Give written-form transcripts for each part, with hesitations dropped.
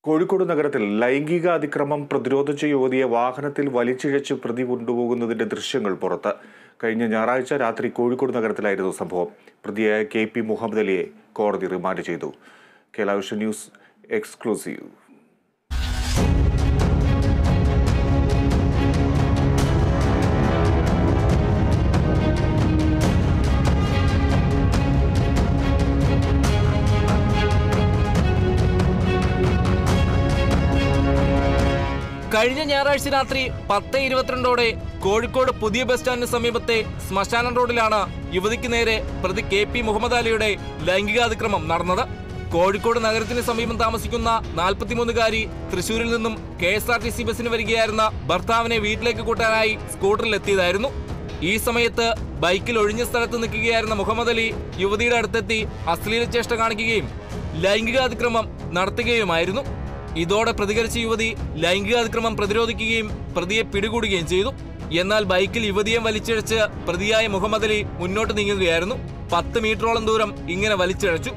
കോഴിക്കോട് നഗരത്തിൽ ലൈംഗിക അതിക്രമം പ്രതിരോധിച്ച യുവതിയെ വാഹനത്തിൽ വലിച്ചിഴച്ച് പ്രതി കൊണ്ടുപോകുന്നതിന്റെ ദൃശ്യങ്ങൾ പുറത്ത്. കഴിഞ്ഞ ഞായറാഴ്ച രാത്രി കോഴിക്കോട് നഗരത്തിലായിരുന്നു സംഭവം. പ്രതിയായ KP മുഹമ്മദ് അലിയെ കോടതി റിമാൻഡ് ചെയ്തു. Kerala vision news exclusive. കഴിഞ്ഞ ഞായറാഴ്ച രാത്രി 10:22 കോഴിക്കോട് പുതിയ ബസ് സ്റ്റാൻഡിന് സമീപത്തെ ശ്മശാനം റോഡിലാണ് യുവതിക്ക് നേരെ പ്രതി KP മുഹമ്മദ് അലിയുടെ ലൈംഗികാതിക്രമം നടന്നത്. കോഴിക്കോട് നഗരത്തിന് സമീപം താമസിക്കുന്ന 43-കാരി തൃശൂരിൽ നിന്നും KSRTC ബസ്സിന് വരികയായിരുന്ന ഭർത്താവിനെ വീട്ടിലേക്ക് കൂട്ടാനായി സ്കൂട്ടറിൽ എത്തിയതായിരുന്നു. ഈ സമയത്ത് ബൈക്കിൽ ഒഴിഞ്ഞ സ്ഥലത്ത് നിൽക്കുകയായിരുന്ന മുഹമ്മദ് അലി യുവതിയുടെ അടുത്തെത്തി അശ്ലീല ചേഷ്ട കാണിക്കുകയും ലൈംഗികാതിക്രമം നടത്തുകയുമായിരുന്നു. ഇതോടെ പ്രതികരിച്ച യുവതി ലൈംഗികാതിക്രമം പ്രതിരോധിക്കുകയും പ്രതിയെ പിടികൂടുകയും ചെയ്തു. എന്നാൽ ബൈക്കിൽ യുവതിയെ വലിച്ചിഴച്ച് പ്രതിയായ മുഹമ്മദ് അലി മുന്നോട്ട് നീങ്ങുകയായിരുന്നു. 10 മീറ്ററോളം ദൂരം ഇങ്ങനെ വലിച്ചിഴച്ചു.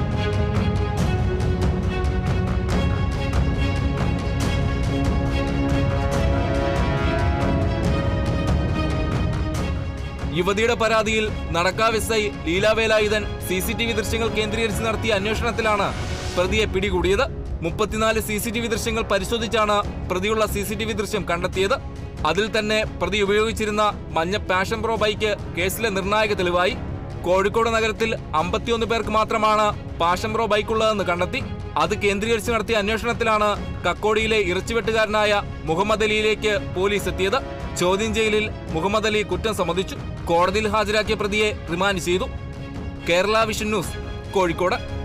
യുവതിയുടെ പരാതിയിൽ നടക്കാവ് SI ലീലാവേലായുധൻ CCTV ദൃശ്യങ്ങൾ കേന്ദ്രീകരിച്ച് നടത്തിയ അന്വേഷണത്തിലാണ് പ്രതിയെ പിടികൂടിയത്. 34 CCTV ദൃശ്യങ്ങൾ പരിശോധിച്ചാണ് പ്രതിയുള്ള CCTV ദൃശ്യം കണ്ടെത്തിയത്. അതിൽ തന്നെ പ്രതി ഉപയോഗിച്ചിരുന്ന മഞ്ഞ പാഷൻ പ്രോ ബൈക്ക് കേസിലെ നിർണായക തെളിവായി. കോഴിക്കോട് നഗരത്തിൽ 51 പേർക്ക് മാത്രമാണ് പാഷൻ പ്രോ ബൈക്കുള്ളതെന്ന് കണ്ടെത്തി. അത് കേന്ദ്രീകരിച്ച് നടത്തിയ അന്വേഷണത്തിലാണ് കക്കോടിയിലെ ഇറച്ചിവെട്ടുകാരനായ മുഹമ്മദ് അലിയിലേക്ക് പോലീസ് എത്തിയത്. ചോദ്യം ചെയ്യലിൽ മുഹമ്മദ് അലി കുറ്റം സമ്മതിച്ചു. കോടതിയിൽ ഹാജരാക്കിയ പ്രതിയെ റിമാൻഡ് ചെയ്തു. Kerala vision news, Kozhikode.